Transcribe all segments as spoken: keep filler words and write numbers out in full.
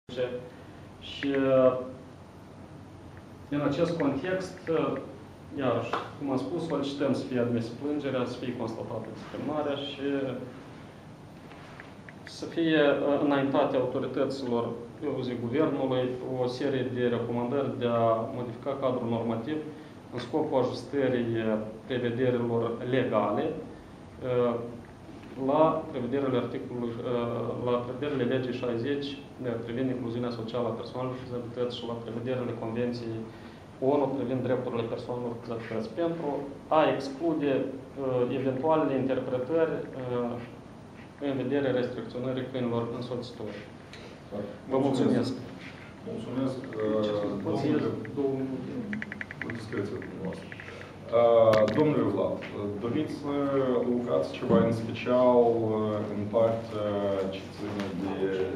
Și în acest context, iarăși, cum am spus, solicităm să fie admisă plângerea, să fie constatată discriminarea și să fie înaintate autorităților, eu zic, guvernului, o serie de recomandări de a modifica cadrul normativ în scopul ajustării prevederilor legale la prevederile articolului, la prevederile legii șaizeci privind incluziunea socială a persoanelor cu dizabilități și la prevederile Convenției ONU privind drepturile persoanelor cu dizabilități, pentru a exclude eventualele interpretări în vederea restricționării câinilor însoțitori. Vă mulțumesc. Mulțumesc. Două minute. Discreția dumneavoastră. Domnule Vlad, doriți să lucrați ceva în special în partea ce ține de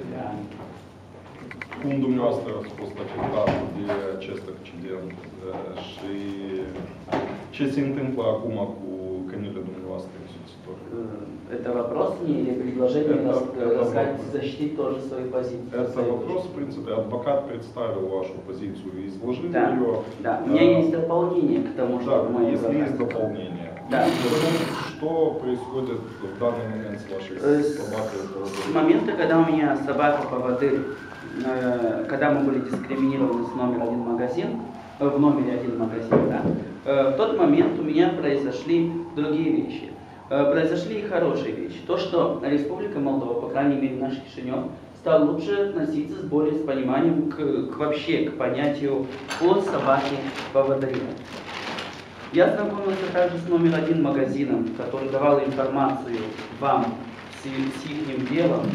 cum dumneavoastră ați fost afectat de acest accident și ce se întâmplă acum cu câinile dumneavoastră însoțitori? Это вопрос мне или предложение рассказать, защитить тоже свою позицию? Это вопрос, в принципе, адвокат представил вашу позицию и изложил да, ее. Да, у меня есть дополнение к тому, что да, мы если есть дополнение. Да. Что происходит в данный момент с вашей собакой? С момента, когда у меня собака-поводырь, когда мы были дискриминированы с номер один магазин, в номере один магазин, да, в тот момент у меня произошли другие вещи. Произошли и хорошие вещи. То, что Республика Молдова, по крайней мере наш Кишинев, стал лучше относиться с более с пониманием к, к вообще к понятию о собаке-поводыре. Я знакомился также с номер один магазином, который давал информацию вам с, с их делом.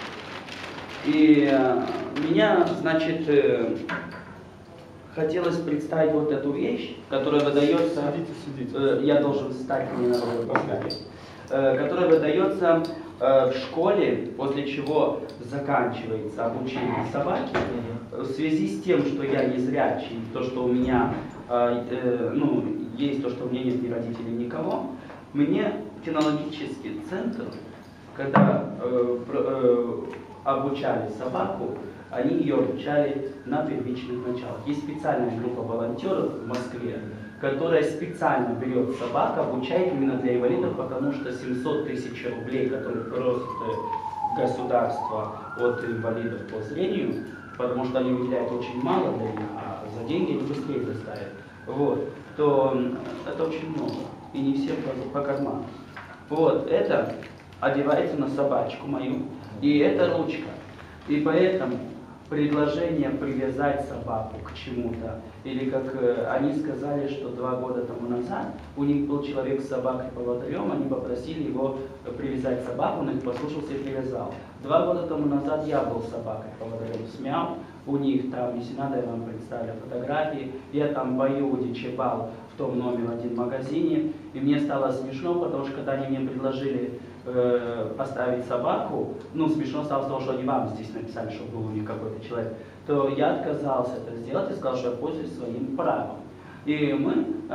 И э, меня, значит, э, хотелось представить вот эту вещь, которая выдается, сидите, сидите. Э, я должен встать, мне надо поставить, э, которая выдается э, в школе, после чего заканчивается обучение собаки. Mm-hmm. В связи с тем, что я незрячий, то, что у меня, э, э, ну, есть то, что у меня нет ни родителей, никого, мне кинологический центр, когда э, э, обучали собаку, они ее обучали на первичных началах. Есть специальная группа волонтеров в Москве, которая специально берет собак, обучает именно для инвалидов, потому что семьсот тысяч рублей, которые просит государство от инвалидов по зрению, потому что они выделяют очень мало для них, а за деньги они быстрее доставят, вот, то это очень много, и не всем по, по карману. Вот, это одевается на собачку мою, и это ручка. И поэтому предложение привязать собаку к чему-то, или как э, они сказали, что два года тому назад у них был человек с собакой-поводырем, они попросили его привязать собаку, он их послушался и привязал. Два года тому назад я был с собакой-поводырем, смял, у них там, если надо, я вам представлю фотографии, я там бою дичебал в том номер один магазине, и мне стало смешно, потому что когда они мне предложили э, поставить собаку, ну смешно стало с того, что они вам здесь написали, что был у них какой-то человек, то я отказался это сделать и сказал, что я пользуюсь своим правом. И мы,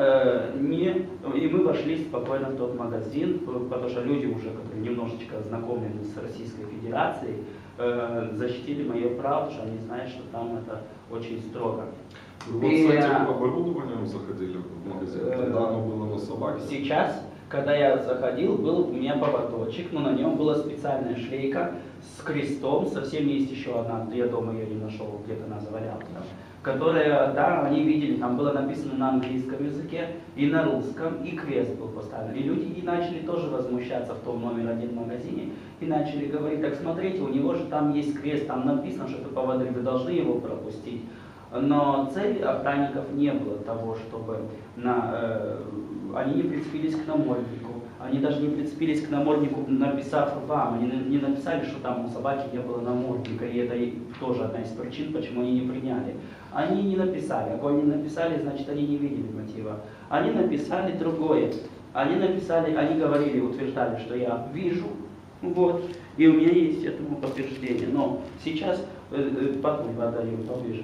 э, не, и мы вошли спокойно в тот магазин, потому что люди уже, которые немножечко ознакомлены с Российской Федерацией, э, защитили мое право, потому что они знают, что там это очень строго. Вы вот и, с этим оборудованием заходили в магазин, э, когда оно было на собаке? Сейчас, когда я заходил, был у меня поводочек, но на нем была специальная шлейка с крестом, совсем есть еще одна, я дома ее не нашел, где-то она завалялась там, которая, да, они видели, там было написано на английском языке и на русском, и крест был поставлен. И люди и начали тоже возмущаться в том номер один магазине, и начали говорить, так смотрите, у него же там есть крест, там написано, что это поводырь, вы должны его пропустить. Но цели охранников не было того, чтобы на, э, они не прицепились к наморднику, они даже не прицепились к наморднику, написав вам, они не написали, что там у собаки не было намордника, и это тоже одна из причин, почему они не приняли. Они не написали, а коли не написали, значит они не видели мотива. Они написали другое, они написали, они говорили, утверждали, что я вижу, вот, и у меня есть этому подтверждение, но сейчас, э, потом отдаю поближе.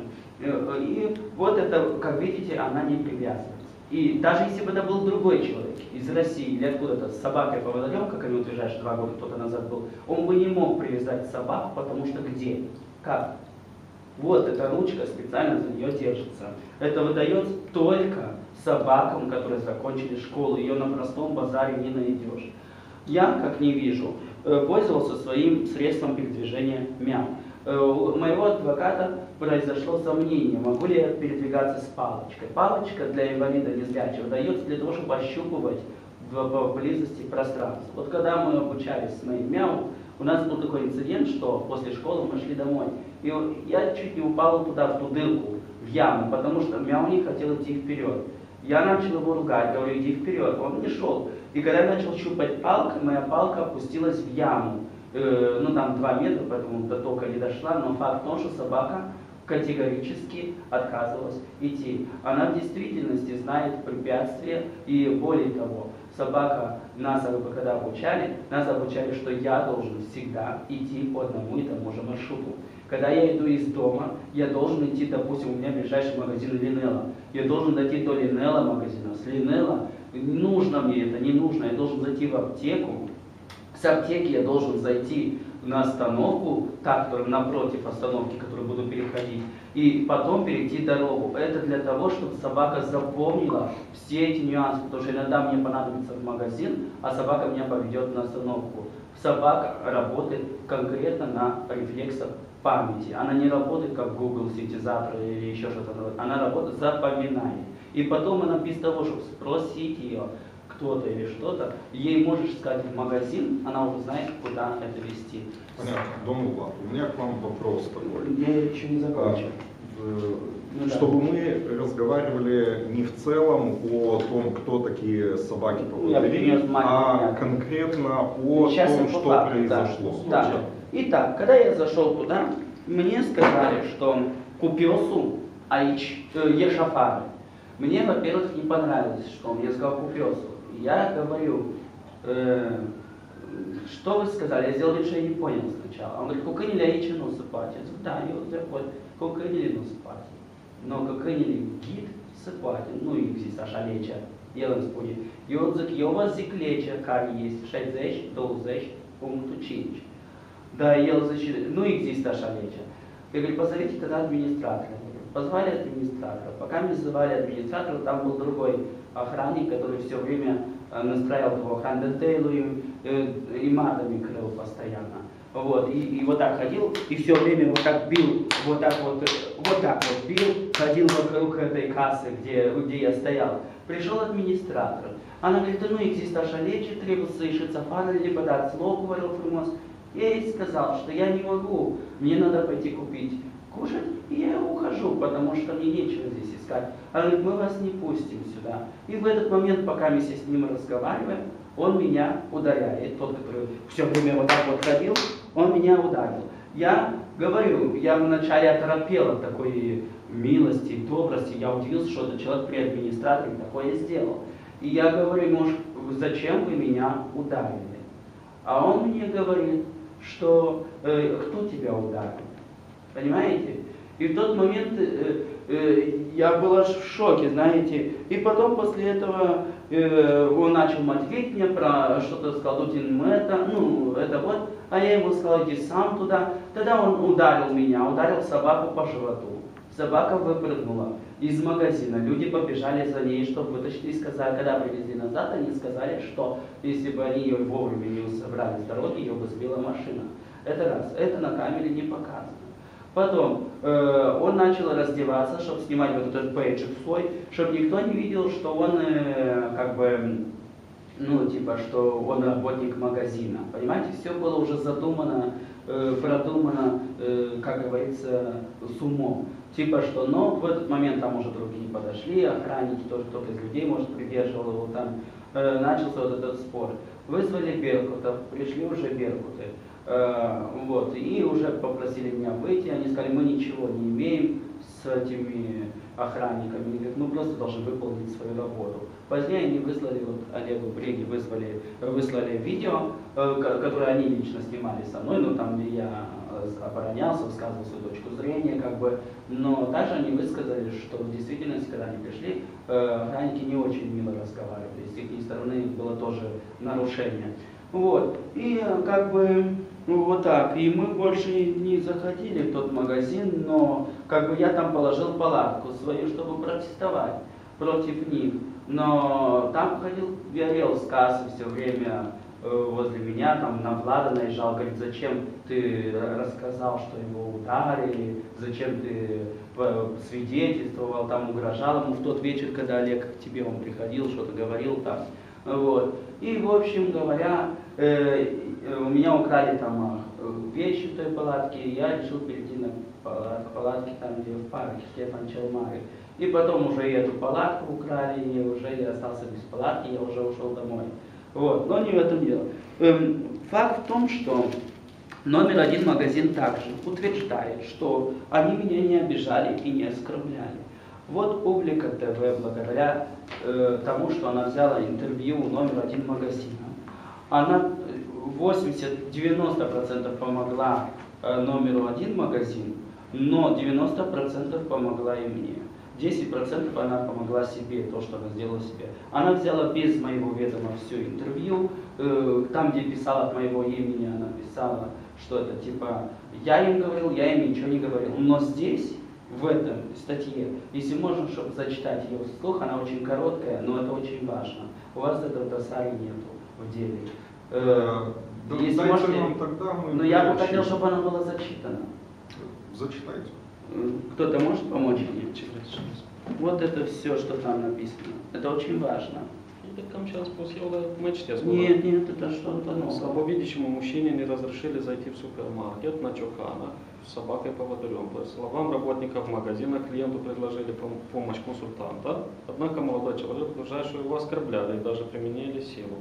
И вот это, как видите, она не привязывается. И даже если бы это был другой человек из России или откуда-то с собакой-поводырем, как они утверждают, что два года кто-то назад был, он бы не мог привязать собаку, потому что где? Как? Вот эта ручка специально за нее держится. Это выдается только собакам, которые закончили школу. Ее на простом базаре не найдешь. Я, как не вижу, пользовался своим средством передвижения мяу. У моего адвоката произошло сомнение, могу ли я передвигаться с палочкой. Палочка для инвалида незрячего дается для того, чтобы ощупывать в близости пространства. Вот когда мы обучались с моим мяу, у нас был такой инцидент, что после школы мы шли домой. И я чуть не упал туда, в ту дырку, в яму, потому что мяу не хотел идти вперед. Я начал его ругать, говорю, иди вперед, он не шел. И когда я начал щупать палкой, моя палка опустилась в яму. Э, ну там два метра, поэтому до тока не дошла, но факт в том, что собака категорически отказывалась идти. Она в действительности знает препятствия, и более того, собака, нас когда обучали, нас обучали, что я должен всегда идти по одному и тому же маршруту. Когда я иду из дома, я должен идти, допустим, у меня ближайший магазин Линелла. Я должен дойти до Линелла магазина. С Линелла, нужно мне это, не нужно, я должен зайти в аптеку. С аптеки я должен зайти на остановку, та, которая напротив остановки, которую буду переходить, и потом перейти дорогу. Это для того, чтобы собака запомнила все эти нюансы, потому что иногда мне понадобится в магазин, а собака меня поведет на остановку. Собака работает конкретно на рефлексах памяти. Она не работает как Google синтезатор или еще что-то. Она работает запоминает. И потом она без того, чтобы спросить ее кто-то или что-то, ей можешь сказать в магазин, она уже знает, куда это вести. Понятно. Дом Влад, у меня к вам вопрос такой. Я еще не закончил. Ну, чтобы да. мы разговаривали не в целом о том, кто такие собаки-поводыри, а конкретно о Сейчас том, по что факту, произошло. Да. Да. Итак, когда я зашел туда, мне сказали, что купесу аич, э, ешафары. Мне, во-первых, не понравилось, что он мне сказал купесу. Я говорю, э, что вы сказали? Я сделал вид, что я не понял сначала. Он говорит, кукынили аичину сыпать. Я говорю, да, я вот такой, кукынили ну сыпать. Но кукынили гид сыпать, ну и здесь ашалеча, елен спуди. Йодзик, йова зиклеча, кар есть, шайдзеч, доузеч, умутучинич. Да, елзеч, ну и здесь ашалеча. Я говорю, позовите тогда администратора. Позвали администратора. Пока me называли администратора, там был другой охранник, который все время настраивал его охрану Дейлу и, и матами крыл постоянно. Вот, и, и вот так ходил, и все время вот так бил, вот так вот, вот так вот бил, ходил вокруг этой кассы, где, где я стоял. Пришел администратор. Она говорит, ну există лечи, trebuie să ieșiți afară, либо дать слово, говорил Фримос. Я ей сказал, что я не могу, мне надо пойти купить кушать, и я ухожу, потому что мне нечего здесь искать. Она говорит, мы вас не пустим сюда. И в этот момент, пока мы с ним разговариваем, он меня ударяет. Тот, который все время вот так вот ходил, он меня ударил. Я говорю, я вначале оторопел от такой милости, добрости. Я удивился, что этот человек при администраторе такое сделал. И я говорю ему, зачем вы меня ударили? А он мне говорит, что э, кто тебя ударил? Понимаете? И в тот момент э, э, я был аж в шоке, знаете. И потом после этого э, он начал мотивить меня про что-то, сказал, ну это, ну это вот. А я ему сказал, иди сам туда. Тогда он ударил меня, ударил собаку по животу. Собака выпрыгнула из магазина. Люди побежали за ней, чтобы вытащить. И сказали, когда привезли назад, они сказали, что если бы они ее вовремя не собрали с дороги, ее бы сбила машина. Это раз. Это на камере не показано. Потом э, он начал раздеваться, чтобы снимать вот этот бейджик свой, чтобы никто не видел, что он э, как бы, ну типа, что он работник магазина. Понимаете, все было уже задумано, э, продумано, э, как говорится, с умом. Типа что, но в этот момент там уже другие подошли, охранники, тоже кто-то из людей, может, придерживал его там, э, начался вот этот спор. Вызвали беркутов, пришли уже беркуты. Вот, и уже попросили меня выйти, они сказали, мы ничего не имеем с этими охранниками, они говорят, мы просто должны выполнить свою работу. Позднее они выслали, вот Олегу Бриги выслали, выслали видео, которое они лично снимали со мной, но там я оборонялся, высказывал свою точку зрения, как бы, но также они высказали, что в действительности, когда они пришли, охранники не очень мило разговаривали, с их стороны было тоже нарушение. Вот, и как бы Ну вот так. И мы больше не заходили в тот магазин, но как бы я там положил палатку свою, чтобы протестовать против них. Но там ходил, горел с кассы все время э, возле меня, там на Влада наезжал, говорит, зачем ты рассказал, что его ударили, зачем ты свидетельствовал, там угрожал ему в тот вечер, когда Олег к тебе он приходил, что-то говорил там. Вот. И, в общем говоря, э, у меня украли там вещи в той палатке, и я решил перейти на палатки там, где в парке, Стефан Челмари. И потом уже и эту палатку украли, и уже я остался без палатки, я уже ушел домой. Вот. Но не в этом дело. Эм, факт в том, что номер один магазин также утверждает, что они меня не обижали и не оскорбляли. Вот Публика ТВ, благодаря э, тому, что она взяла интервью у номер один магазина, она восемьдесят-девяносто процентов помогла э, номеру один магазин, но девяносто процентов помогла и мне. десять процентов она помогла себе, то, что она сделала себе. Она взяла без моего ведома все интервью, э, там, где писала от моего имени, она писала, что это типа я им говорил, я им ничего не говорил. Но здесь, в этом статье, если можно, чтобы зачитать ее вслух, она очень короткая, но это очень важно. У вас этого досари нету в деле. Э, Да, если дайте можете, нам тогда, мы но я бы перечитаем. хотел, чтобы она была зачитана. Зачитайте. Кто-то может помочь мне? Вот это все, что там написано. Это очень важно. Сейчас посела мечте. Нет, нет, это что-то новое. Слабовидящему мужчине не разрешили зайти в супермаркет на Чокана с собакой-поводырем. По словам работников магазина, клиенту предложили помощь консультанта, однако молодой человек утверждает, что его оскорбляли и даже применили силу.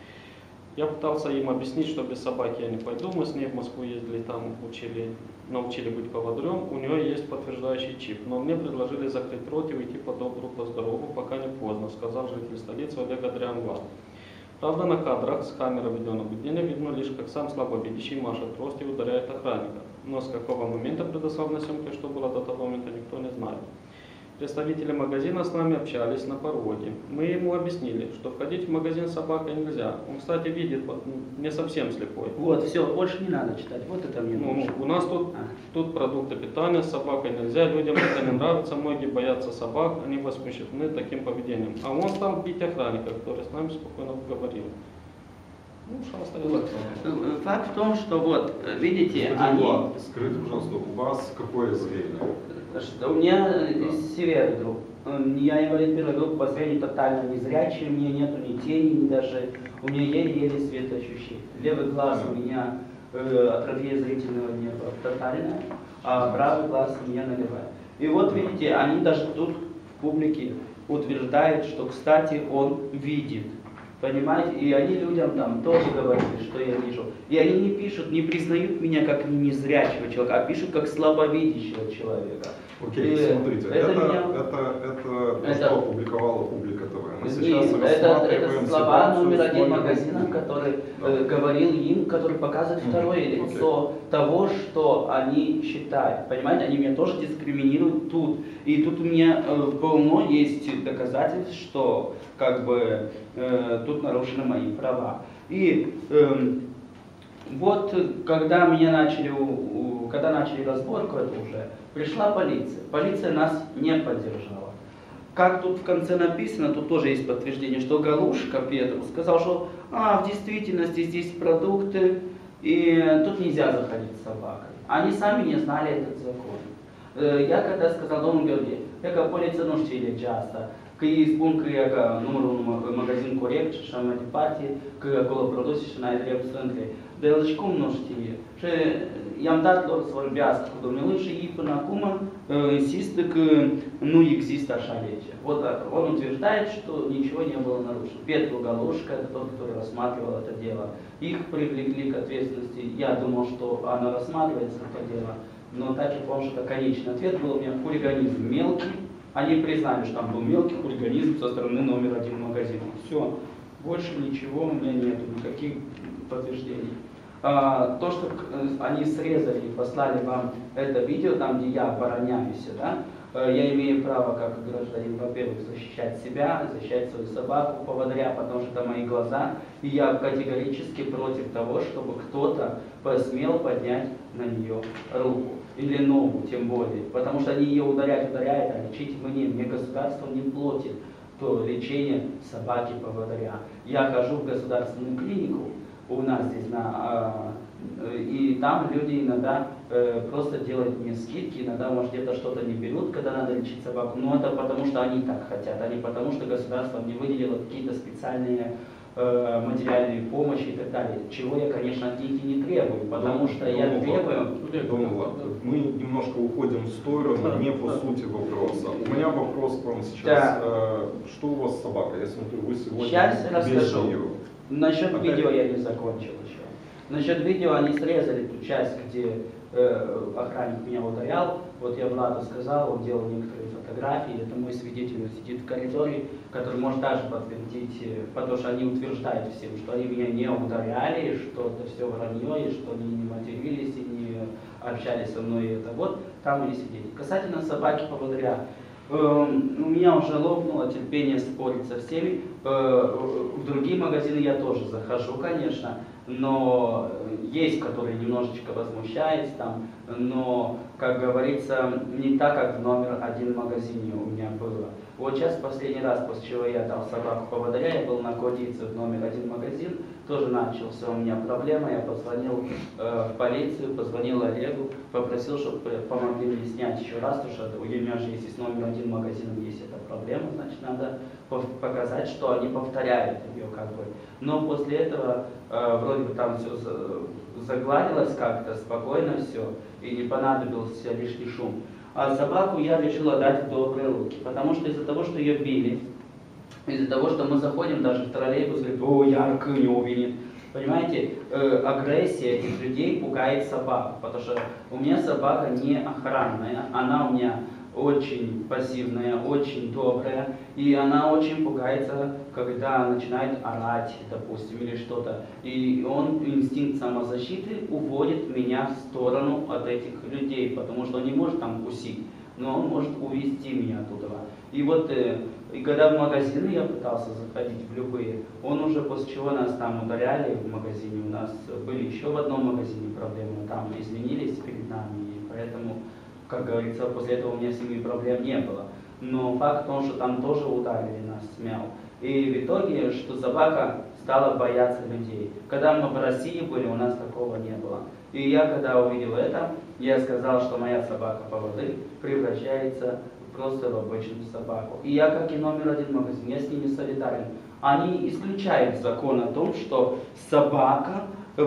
Я пытался им объяснить, что без собаки я не пойду, мы с ней в Москву ездили, там учили, научили быть поводырем, у нее есть подтверждающий чип, но мне предложили закрыть рот и уйти по добру, по здорову, пока не поздно, сказал житель столицы Олег Адриан-Влад. Правда, на кадрах с камеры видеонаблюдения видно лишь, как сам слабовидящий машет трость и ударяет охранника. Но с какого момента предоставлена съемка и что было до того момента, никто не знает. Представители магазина с нами общались на пороге. Мы ему объяснили, что входить в магазин с собакой нельзя. Он, кстати, видит, не совсем слепой. Вот, все, больше не надо читать. Вот это мне ну, нужно. У нас тут, а. тут продукты питания, с собакой нельзя, людям это не нравится, многие боятся собак, они возмущены таким поведением. А он стал бить охранника, который с нами спокойно говорил. Ну, вот. Факт в том, что вот, видите, Скажите, они... Влад, скажите, пожалуйста, у вас какое зрение? Что у меня север друг. Я инвалид первой группы, по зрению тотально незрячий, у меня нету ни тени, ни даже, у меня еле-еле светоощущение. Левый глаз у меня э, атрофия зрительного нерва тотальная, а правый глаз у меня наливает. И вот видите, они даже тут в публике утверждают, что, кстати, он видит. Понимаете? И они людям там тоже говорили, что я вижу. И они не пишут, не признают меня как незрячего человека, а пишут как слабовидящего человека. Окей, и смотрите, это, это, это, меня... это, это, это... что опубликовала Публика ТВ. Мы Нет, сейчас это, рассматриваем это слова ситуацию номер один с магазина, который да. э, говорил им, который показывает Mm-hmm. второе Okay. лицо того, что они считают. Понимаете, они меня тоже дискриминируют тут. И тут у меня э, полно есть доказательств, что как бы э, тут нарушены мои права. И э, вот когда меня начали, у, когда начали разборку эту уже, пришла полиция. Полиция нас не поддержала. Как тут в конце написано, тут тоже есть подтверждение, что Галушка Петру сказал, что а, в действительности здесь продукты, и тут нельзя заходить с собакой. Они сами не знали этот закон. Я когда сказал, дому говорили, яка полиция nu știe legea asta, că ei spun că e ca numărul un magazin corect și așa mai departe, că acolo produse și n-ai drept să întrebi. Dar el zice, cum nu știe? Și i-am dat lor să vorbească cu domnul și ei până acum uh, insistă că nu există așa lege. Вот он утверждает, что ничего не было нарушено. Петру Галушка, это тот, который рассматривал это дело. Их привлекли к ответственности. Я думал, что оно рассматривается, это дело. Но так я помню, что конечный ответ был у меня хулиганизм мелкий. Они признали, что там был мелкий хулиганизм со стороны номер один магазина. Все. Больше ничего у меня нету, никаких подтверждений. А, то, что они срезали и послали вам это видео, там, где я обороняюсь, да, я имею право, как гражданин, во-первых, защищать себя, защищать свою собаку, поводыря, потому что это мои глаза, и я категорически против того, чтобы кто-то посмел поднять на нее руку или ногу, тем более, потому что они ее ударяют, ударяют, а лечить мне, мне государство не платит то лечение собаки-поводыря. Я хожу в государственную клинику, у нас здесь на, и там люди иногда э, просто делают мне скидки, иногда, может, где-то что-то не берут, когда надо лечить собаку, но это потому, что они так хотят, а не потому, что государство мне выделило какие-то специальные э, материальные помощи и так далее, чего я, конечно, от них и не требую, потому что Дом, я Дом требую... Дом Влад, мы немножко уходим в сторону, не по сути вопроса. У меня вопрос к вам сейчас. Да. Э, что у вас с собакой? Я смотрю, вы сегодня Сейчас без расскажу. нее. Насчет Опять? видео я не закончил еще. Насчет видео они срезали ту часть, где э, охранник меня ударял. Вот я Владу сказал, он делал некоторые фотографии. Это мой свидетель, он сидит в коридоре, который может даже подтвердить, потому что они утверждают всем, что они меня не ударяли, что это все вранье, и что они не матерились и не общались со мной. И это вот там есть свидетель. Касательно собаки-поводыря. У меня уже лопнуло терпение спорить со всеми. В другие магазины я тоже захожу, конечно, но есть, которые немножечко возмущаются там, но, как говорится, не так, как в номер один магазине у меня было. Вот сейчас, последний раз, после чего я дал собаку поводыря, я был на Кодице в номер один магазин, тоже начался у меня проблема, я позвонил э, в полицию, позвонил Олегу, попросил, чтобы помогли мне снять еще раз, потому что у меня же есть с номер один магазином есть эта проблема, значит, надо показать, что они повторяют ее как бы. Но после этого э, вроде бы там все загладилось как-то, спокойно все, и не понадобился лишний шум. А собаку я решил отдать в добрые руки, потому что из-за того, что ее били, из-за того, что мы заходим даже в троллейбус, говорит, о, Ярко не увидит. Понимаете, э, агрессия этих людей пугает собаку, потому что у меня собака не охранная, она у меня очень пассивная, очень добрая, и она очень пугается, когда начинает орать, допустим, или что-то. И он, инстинкт самозащиты, уводит меня в сторону от этих людей, потому что он не может там укусить, но он может увести меня оттуда. И вот, э, и когда в магазины я пытался заходить, в любые, он уже после чего нас там ударяли в магазине, у нас были еще в одном магазине проблемы, там изменились перед нами, и поэтому, как говорится, после этого у меня с ними проблем не было. Но факт в том, что там тоже ударили нас, смял. И в итоге, что собака стала бояться людей. Когда мы в России были, у нас такого не было. И я, когда увидел это, я сказал, что моя собака-поводырь превращается просто в обычную собаку. И я, как и номер один магазин, я с ними солидарен. Они исключают закон о том, что собака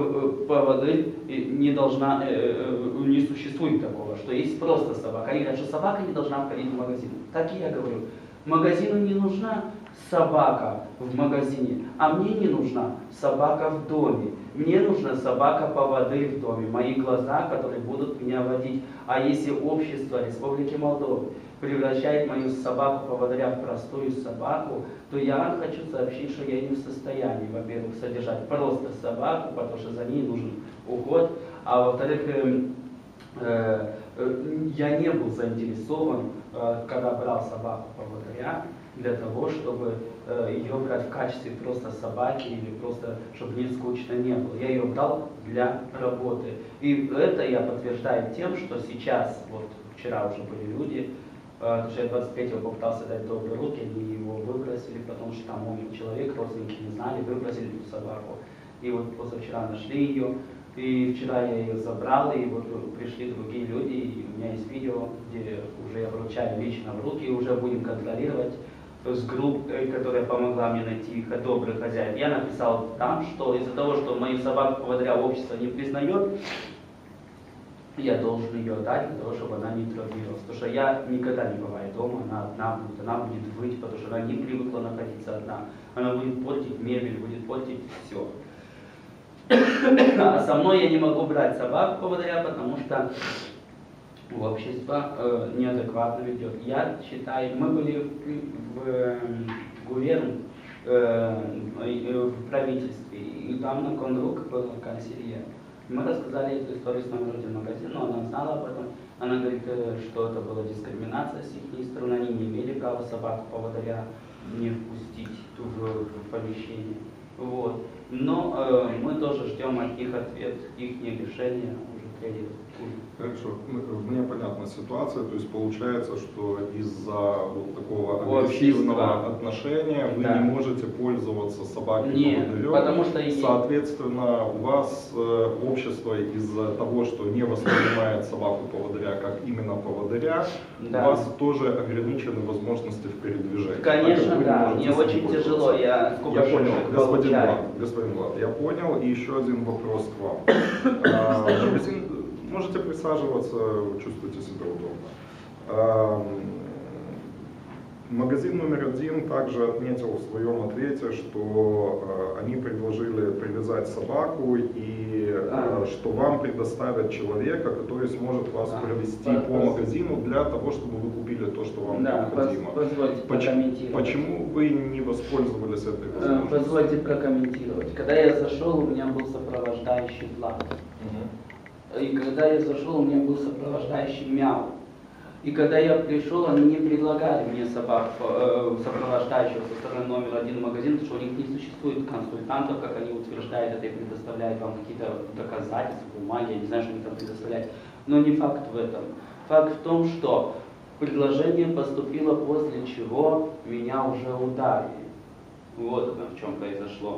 поводырь не должна, не существует такого, что есть просто собака. Они говорят, что собака не должна входить в магазин. Так и я говорю. Магазину не нужна собака в магазине, а мне не нужна собака в доме. Мне нужна собака-поводырь в доме, мои глаза, которые будут меня водить. А если общество Республики Молдова превращает мою собаку-поводыря в простую собаку, то я хочу сообщить, что я не в состоянии, во-первых, содержать просто собаку, потому что за ней нужен уход, а во-вторых, э, э, я не был заинтересован, э, когда брал собаку-поводыря, для того, чтобы э, ее брать в качестве просто собаки или просто, чтобы мне скучно не было. Я ее брал для работы. И это я подтверждаю тем, что сейчас, вот вчера уже были люди, потому что я двадцать третьего попытался дать добрые руки, они его выбросили, потому что там умер человек, родственники не знали, выбросили эту собаку. И вот позавчера нашли ее, и вчера я ее забрал, и вот пришли другие люди, и у меня есть видео, где уже я вручаю лично в руки, и уже будем контролировать с группой, которая помогла мне найти их добрых хозяев. Я написал там, что из-за того, что мою собаку поводыря общество не признает, я должен ее отдать для того, чтобы она не травмировалась. Потому что я никогда не бываю дома, она одна будет, она будет выть, потому что она не привыкла находиться одна. Она будет портить мебель, будет портить все. А со мной я не могу брать собаку поводыря, потому что общество э, неадекватно ведет. Я считаю, мы были в, в, в гуверн, э, в правительстве, и там на Кондрук был консильер. Мы рассказали эту историю с номер один магазина, но она знала об этом. Она говорит, что это была дискриминация с их стороны, они не имели права собаку-поводыря не впустить в, в помещение. Вот. Но э, мы тоже ждем от них ответ, их решения уже третьего. Хорошо, мне понятна ситуация, то есть получается, что из-за вот такого агрессивного отношения вы да. не можете пользоваться собакой поводырем, потому что соответственно у вас э, общество из-за того, что не воспринимает собаку поводыря как именно поводыря, да. у вас тоже ограничены возможности в передвижении. Конечно, да, мне очень тяжело, я сколько Я понял, господин Влад, господин Влад, я понял, и еще один вопрос к вам. Магазин, можете присаживаться, чувствуйте себя удобно. Магазин номер один также отметил в своем ответе, что они предложили привязать собаку и а. что вам предоставят человека, который сможет вас а. провести по, по магазину для того, чтобы вы купили то, что вам да, необходимо. Позвольте почему, почему вы не воспользовались этой возможностью? Позвольте прокомментировать. Когда я зашел, у меня был сопровождающий Влад. Угу. И когда я зашел, у меня был сопровождающий Мяу. И когда я пришел, они не предлагали мне собак, э, сопровождающего со стороны номер один магазин, потому что у них не существует консультантов, как они утверждают, это и предоставляют вам какие-то доказательства, бумаги, я не знаю, что они там предоставляют. Но не факт в этом. Факт в том, что предложение поступило, после чего меня уже ударили. Вот это в чем произошло.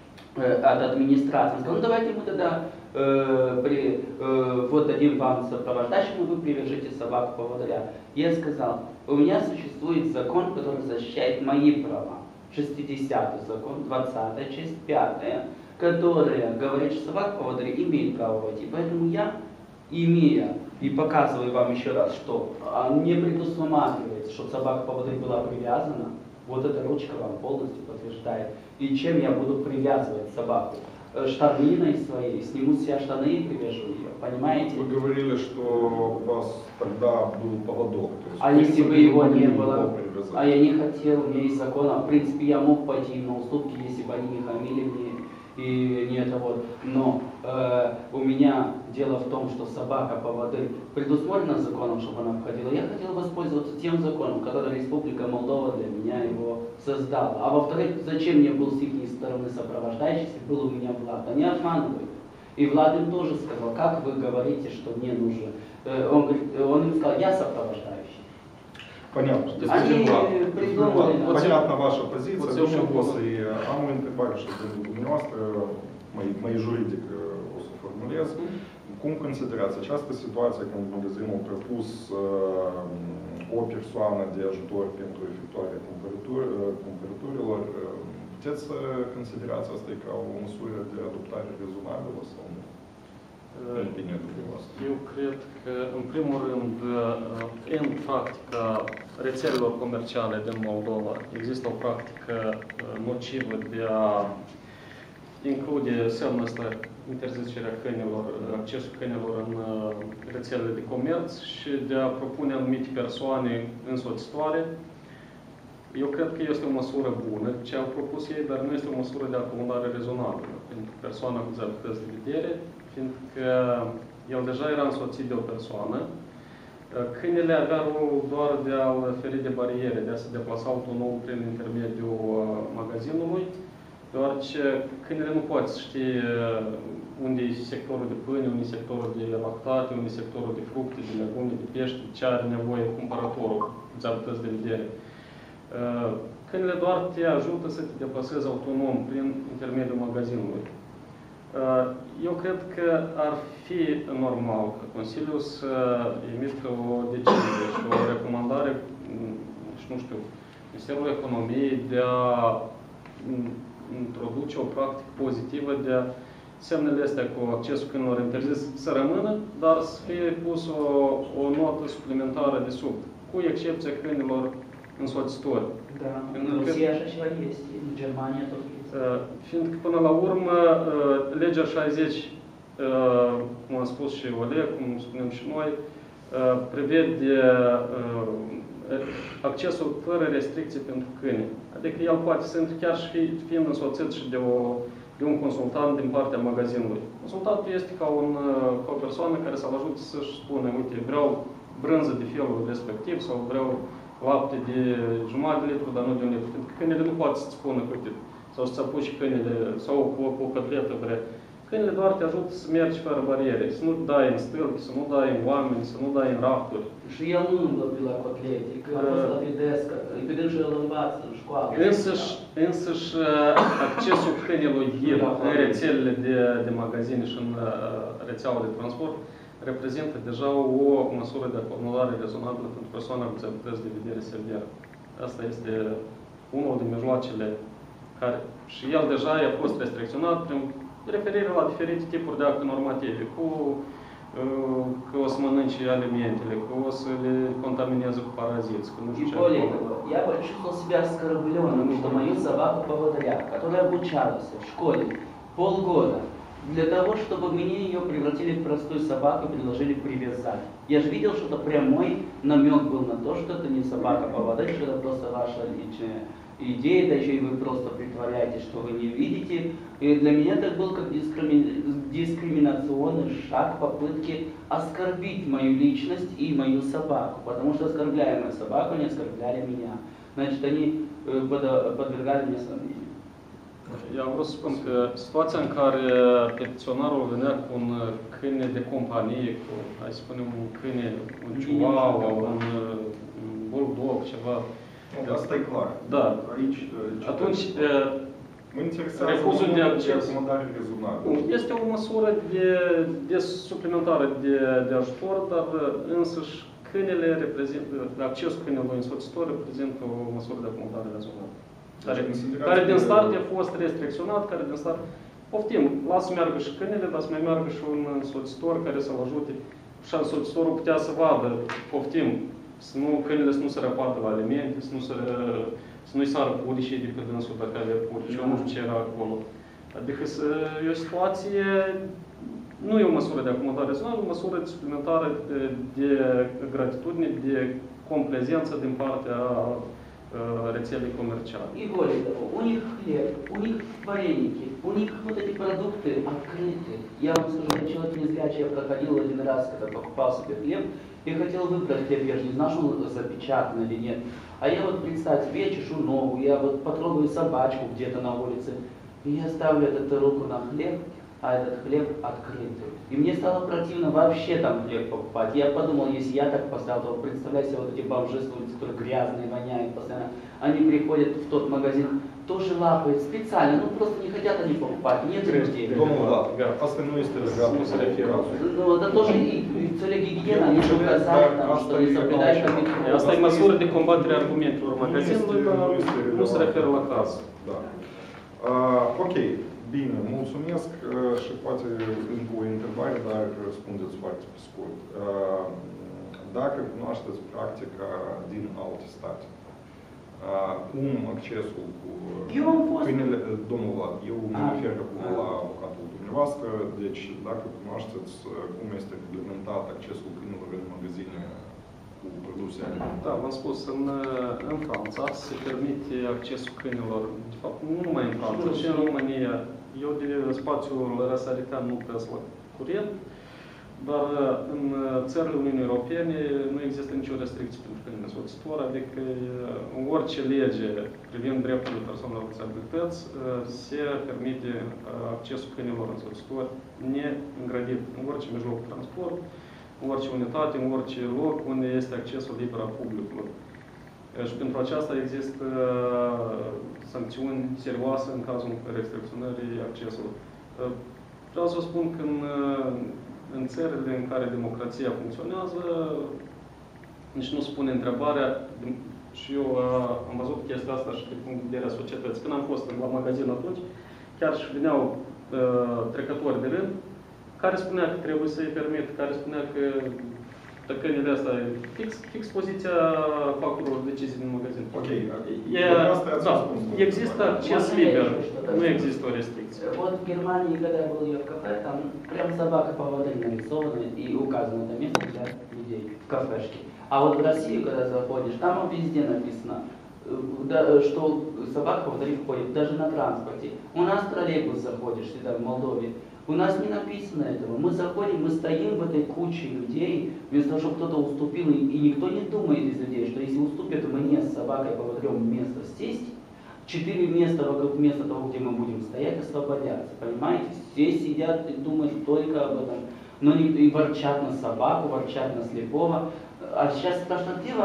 Э, от администрации. Он сказал, ну давайте мы тогда э, при, э, вот дадим вам сопровождающему, вы привяжите собаку-поводыря. Я сказал, у меня существует закон, который защищает мои права. шестидесятый закон, двадцатая часть, пятая, которая говорит, что собака-поводырь имеет право войти. Поэтому я, имея, и показываю вам еще раз, что не предусматривается, чтобы собака-поводырь была привязана, вот эта ручка вам полностью подтверждает. И чем я буду привязывать собаку? Штаниной своей, сниму с себя штаны и привяжу ее, понимаете? Вы говорили, что у вас тогда был поводок. То есть, а если бы его не было, привязать. А я не хотел, у меня есть закон, в принципе я мог пойти им на уступки, если бы они не хамили мне. И не это вот. Но э, у меня дело в том, что собака-поводырь предусмотрена законом, чтобы она входила. Я хотел воспользоваться тем законом, который Республика Молдова для меня его создала. А во-вторых, зачем мне был с их стороны сопровождающий, если был у меня Влад? Они обманывают. И Влад им тоже сказал, как вы говорите, что мне нужно. Э, он, говорит, он им сказал, я сопровождающий. Понятно. Они придумали. Вот понятна ваша позиция. Вот Думаю, и am întrebare și pentru dumneavoastră, mai, mai juridic o să formulez. Cum considerați această situație când magazinul a propus uh, o persoană de ajutor pentru efectuarea cumpărăturilor? Puteți să considerați asta ca o măsură de adoptare rezonabilă sau nu? Eu cred că, în primul rând, în practica rețelelor comerciale din Moldova, există o practică nocivă de a include semnul ăsta, interzicerea câinilor, accesul câinilor în rețelele de comerț și de a propune anumite persoane însoțitoare. Eu cred că este o măsură bună, ce au propus ei, dar nu este o măsură de acomodare rezonabilă pentru persoana cu dizabilități de vedere, fiindcă el deja era însoțit de o persoană. Câinele avea rolul doar de a-l feri de bariere, de a se deplasa autonom prin intermediul magazinului, deoarece câinele nu poate să știe unde e sectorul de pâine, unde e sectorul de lactate, unde e sectorul de fructe, de legume, de pește, ce are nevoie cumpărătorul cu dizabilități de vedere. Câinele doar te ajută să te deplasezi autonom prin intermediul magazinului. Eu cred că ar fi normal ca Consiliul să emită o decizie și o recomandare, și nu știu, Ministerul Economiei de a introduce o practică pozitivă de a semnele astea cu accesul câinilor interzis să rămână, dar să fie pus o, o notă suplimentară de sub, cu excepția câinilor însoțitori. Da, în Rusia așa ceva este, în Germania tot este. Fiindcă până la urmă, legea șaizeci, cum am spus și Oleg, cum spunem și noi, prevede accesul fără restricții pentru câine. Adică el poate să intre chiar și fiind însoțit și de o de un consultant din partea magazinului. Consultantul este ca, un, ca o persoană care să-l ajute să-și spună, uite, vreau brânză de felul respectiv sau vreau lapte de jumătate de litru, dar nu de un litru. Pentru că câinele nu poate să-ți spună, uite, sau să-ți apuci câinele, sau o, o cătletă vrea. Câinele doar te ajută să mergi fără bariere, să nu dai în stâlpi, să nu dai în oameni, să nu dai în rafturi. Și el nu umblă pe la cotlete, că a fost la Videscă, evident și el învață în școală. Însăși, însăși accesul câinelui ghid în rețelele de, de magazine și în rețeaua de transport reprezintă deja o măsură de acumulare rezonabilă pentru persoana cu dizabilități de vedere severă. Asta este unul din mijloacele care și el deja a fost restricționat prin referire la diferite tipuri de acte normative, cu că o să mănânce alimentele, că o să le контаминeze cu paraziți, că nu știu ce. И более того, я почувствовал себя оскорбленным, что мою собаку-поводыря, которая обучалась в школе полгода, для того, чтобы мне ее превратили в простую собаку и предложили привязать. Я же видел, что это прямой намек был на то, что это не собака-поводырь, что это просто ваша личная идея, да еще и вы просто притворяетесь, что вы не видите. И для меня это был как дискрими... дискриминационный шаг попытки оскорбить мою личность и мою собаку, потому что оскорбляя мою собаку, они оскорбляли меня. Значит, они подвергали мне сомнению. Eu vreau să spun că situația în care petiționarul venea cu un câine de companie, cu, hai să spunem, un câine, un chihuahua, un bulldog, ceva. Asta e clar. Da. Aici, atunci, mă interesează refuzul de acces este o măsură de, de suplimentară de, de ajutor, dar însăși câinele reprezintă, accesul câinelui însoțitor reprezintă o măsură de acomodare rezonabilă. Care, care din start a fost restricționat, care din start, poftim, lasă să meargă și câinele, dar să mai meargă și un însoțitor care să-l ajute. Și însoțitorul putea să vadă, poftim, să nu, câinele să nu se răpoată la alimente, să, nu se, să nu-i sară purii de pe dânsul dacă avea purii, și eu nu știu ce era acolo. Adică să, e o situație, nu e o măsură de acomodare rezonabilă, o măsură suplimentară de, de gratitudine, de complezență din partea rețelei comerciale. И более того, у них хлеб, у них вареники, у них вот эти продукты открыты. Я вам скажу, я человек незрячий, я проходил один раз, когда покупал себе хлеб, и хотел выбрать хлеб, я же не знал, что он запечатан или нет. А я вот, представьте себе, я чешу ногу, я вот потрогаю собачку где-то на улице, и я ставлю эту руку на хлеб, а этот хлеб открытый. И мне стало противно вообще там хлеб покупать. Я подумал, если я так поставил, то представляю себе вот эти бомжи с улицы, которые грязные, воняют постоянно. Они приходят в тот магазин, тоже лапают специально, ну просто не хотят они покупать, нет людей. Asta nu este legat de cazul. Ну, это тоже и, и цель гигиены, они же указали, там, что не соблюдают там. Asta e măsură de combatere a argumentelor magazinului, dar nu se referă la caz. Da. Ok. Bine, mulțumesc și poate încă o întrebare, dar răspundeți foarte pe scurt. Dacă cunoașteți practica din alte state, cum accesul cu câinele, domnul Vlad, eu mă refer acum la avocatul dumneavoastră, deci dacă cunoașteți cum este reglementat accesul câinilor în magazine cu produse alimentare. Da, v-am spus, în, în Franța se permite accesul câinilor, de fapt nu numai în Franța, ci în România. Eu de spațiul răsăritean nu trăiesc la curent, dar în țările Uniunii Europene nu există nicio restricție pentru câinele însoțitor, adică în orice lege privind drepturile persoanelor cu dizabilități se permite accesul câinilor însoțitori neîngrădit în orice mijloc de transport, în orice unitate, în orice loc unde este accesul liber al publicului. Și pentru aceasta există sancțiuni serioase în cazul restricționării accesului. Vreau să vă spun că în, în țările în care democrația funcționează, nici nu se pune întrebarea, și eu am văzut chestia asta și din punct de vedere a societății. Când am fost la magazin atunci, chiar și veneau uh, trecători de rând, care spunea că trebuie să-i permit, care spunea că câinele ăsta e fix, fix poziția factorilor decizii din magazin. Ok. E, da, există acces liber, nu există o restricție. Вот в Германии, когда я был в кафе, там прям собака-поводырь нарисована и указано это место для людей в кафешке. А вот в Россию, когда заходишь, там везде написано да, что собака, повторив, ходит даже на транспорте. У нас в троллейбус заходишь сюда, в Молдове, у нас не написано этого. Мы заходим, мы стоим в этой куче людей, вместо того, чтобы кто-то уступил, и, и никто не думает из людей, что если уступят мне с собакой повотрем место сесть, четыре места вокруг места того, где мы будем стоять, освободятся. Понимаете? Все сидят и думают только об этом. Но не, и ворчат на собаку, ворчат на слепого. А сейчас то, что дело